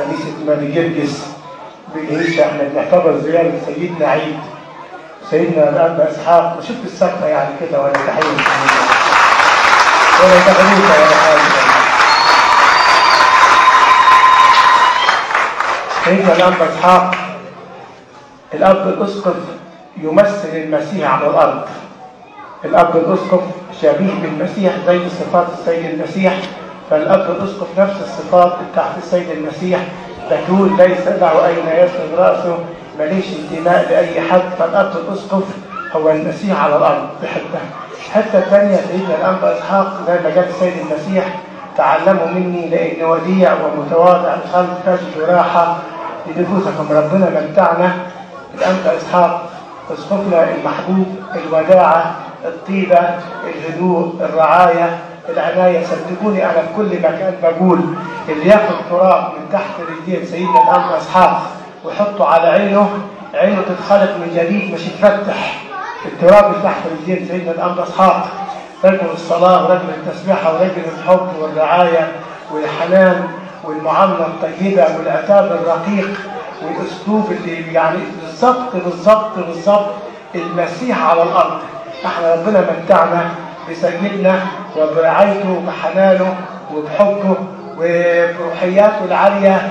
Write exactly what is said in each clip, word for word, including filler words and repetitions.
كنيسة ماري جرجس بنعيشها. احنا بنعتبر زيارة سيدنا عيد، سيدنا الأب إسحاق، وشفت السقفة يعني كده ولا تحية ولا تغليطة ولا حاجة. سيدنا الأب إسحاق الأب الأسقف يمثل المسيح على الأرض. الأب الأسقف شبيه بالمسيح زي صفات السيد المسيح، فالأب الأسقف نفس الصفات بتاعت السيد المسيح، تقول ليس له أين يسند رأسه، ماليش انتماء لأي حد. فالأب الأسقف هو المسيح على الأرض بحبه. الحتة الثانية سيدنا الأب إسحاق زي ما قال السيد المسيح تعلموا مني لأني وديع ومتواضع القلب تجد راحة لنفوسكم. ربنا متعنا الأب إسحاق أسقفنا المحبوب، الوداعة، الطيبة، الهدوء، الرعاية، العناية. صدقوني أنا في كل مكان بقول اللي ياخد تراب من تحت رجلين سيدنا الأب إسحاق ويحطه على عينه، عينه تتخلق من جديد مش يتفتح. التراب اللي تحت رجلين سيدنا الأب إسحاق رجل الصلاة ورجل التسبيحة ورجل الحب والرعاية والحنان والمعاملة الطيبة والعتاب الرقيق والأسلوب اللي يعني بالظبط بالظبط بالظبط المسيح على الأرض. احنا ربنا متعنا بسيدنا وبرعايته وبحنانه وبحبه وبروحياته العالية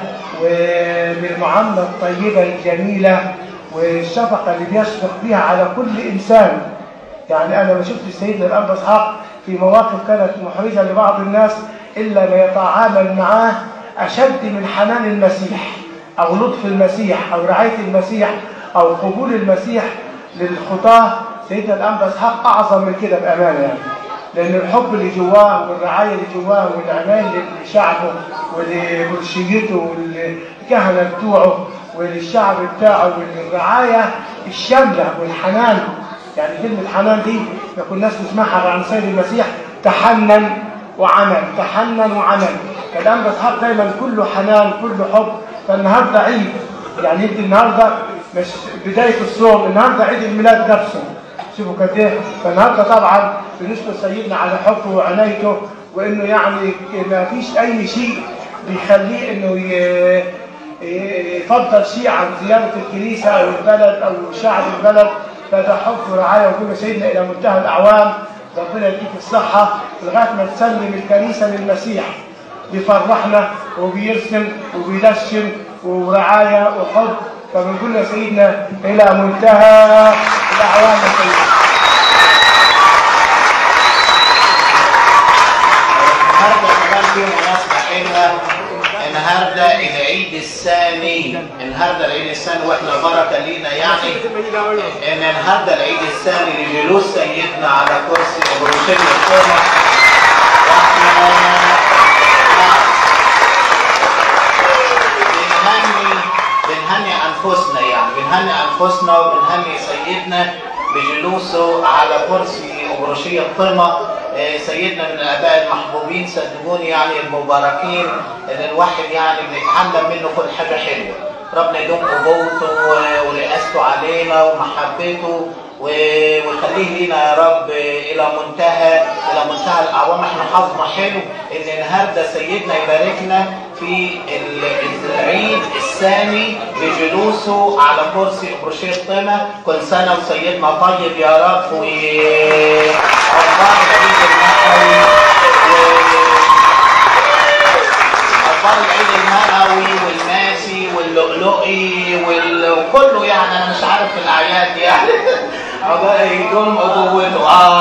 وبالمعاملة الطيبة الجميلة والشفقة اللي بيشفق بها على كل إنسان. يعني أنا ما شفت سيدنا الأب إسحاق في مواقف كانت محرجة لبعض الناس إلا ما يتعامل معاه أشد من حنان المسيح أو لطف المسيح أو رعاية المسيح أو قبول المسيح للخطاة. سيدنا الأب إسحاق أعظم من كده بأمانة، يعني لأن الحب اللي جواه والرعاية اللي جواه والأمان لشعبه ولبرشيته والكهنة بتوعه وللشعب بتاعه والرعاية الشاملة والحنان. يعني كلمة حنان دي ما كناش نسمعها عن سيد المسيح، تحنن وعمل تحنن وعمل. الأب إسحاق دايما كله حنان كله حب. فالنهارده عيد، يعني يمكن النهارده مش بداية الصوم، النهارده عيد الميلاد نفسه. شوفوا قد ايه. فالنهارده طبعا بنشكر سيدنا على حبه وعنايته، وانه يعني ما فيش اي شيء بيخليه انه يفضل شيء عن زياره الكنيسه او البلد او شعب البلد. فده حب ورعايه وكل سيدنا الى منتهى الاعوام. ربنا يديك الصحه لغايه ما تسلم الكنيسه للمسيح. بيفرحنا وبيرسم وبيدشن ورعايه وحب. فبنقول يا سيدنا الى منتهى الاعوام يا سيدنا. النهارده كمان في مناسبه حلوه، النهارده العيد الثاني، النهارده العيد الثاني واحنا بركه لينا، يعني ان النهارده العيد الثاني لجلوس سيدنا على كرسي ابروشيه القمه. واحنا بنهني انفسنا، يعني بنهني انفسنا وبنهني سيدنا بجلوسه على كرسي ابروشيه القمه. سيدنا من الاباء المحبوبين، صدقوني يعني المباركين، ان الواحد يعني بنتعلم منه كل حاجه حلوه. ربنا يدوم قوته ورئاسته علينا ومحبته ويخليه لينا يا رب الى منتهى الى منتهى الاعوام. احنا حظنا حلو ان النهارده سيدنا يباركنا في العيد الثاني بجلوسه على كرسي ابروشيه القمه. كل سنه وسيدنا طيب يا رب، وعقبال العيد المئوي عقبال العيد المئوي والماسي واللؤلؤي وكله، يعني انا مش عارف في الاعياد يعني عقبال يدوم ابوته. اه